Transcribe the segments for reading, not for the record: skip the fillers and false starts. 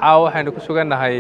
caawa waxaynu ku sugannahay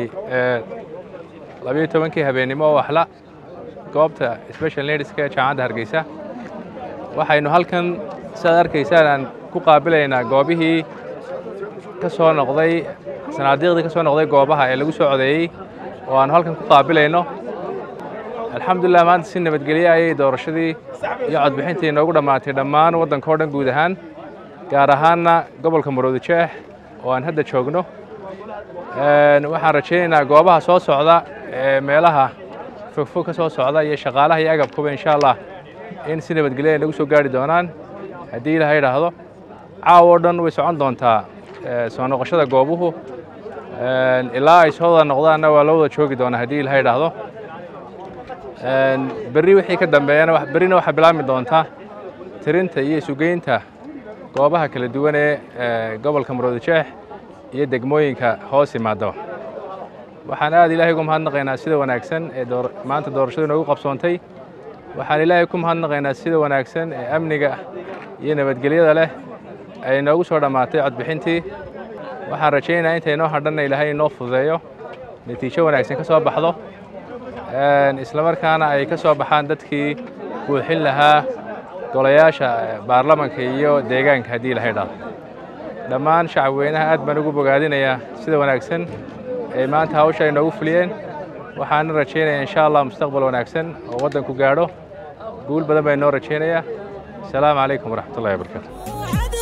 12 habeenimo oo waxla goobta special needska jaamacadda Hargeysa waxaynu halkan saad arkaysaan ku qaabilaynaa goobihii ka soo noqday sanaadiiqdii ka soo noqday goobaha ee lagu soo codeeyay oo aan halkan ku qaabilayno alxamdulillah maanta si nabadgelyo ayay doorashadii iyo codbixintii inoogu dhammaatay dhammaan waddanka oo dhan guud ahaan gaar ahaanna gobolka Maroodijeex oo aan hadda joogno waxaan rajaynaynaa goobaha soo socda ee meelaha fogfog ka soo socda iyo shaqaalaha iyo agabkuba insha Allah in si nabadgelyo lagu soo gaari doonaan haddii Ilaahay yiraahdo caawa dhan way socon doontaa soo noqoshada goobuhu ilaa ay soo wada noqdaanna waa loo wada joogi doonaa haddii Ilaahay yiraahdo berri wixii ka dambeeyana berrina waxa bilaabmi doonta tirinta iyo sugeynta goobaha kala duwan ee gobolka Maroodijeex iyo degmooyinka hoos yimaado waxaan aad Ilaahay ugu mahadnaqaynaa sida wanaagsan ee maanta doorashada inoogu qabsoontay waxaan Ilaahay ku mahadnaqaynaa sida wanaagsan ee amniga iyo nabadgelyada leh ay inoogu soo dhamaatay codbixintii waxaan rajaynayaa inta inoo hadhana Ilaahay inoo fududeeyo natiijo wanaagsan ka soo baxdo isla markaana ay ka soo baxaan dadkii buuxin lahaa golayaasha baarlamaanka iyo deegaanka haddii Ilaahay yiraahdo dhammaan shacabweynaha aad baan ugu bogaadinayaa sida wanaagsan ee maanta hawsha ay noogu fuliyeen waxaan rajaynayaa insha Allah mustaqbal wanaagsan oo waddanku gaadho guul badan baan noo rajaynayaa assalaamu calaykum waraxmatullaahi wabarakaatuh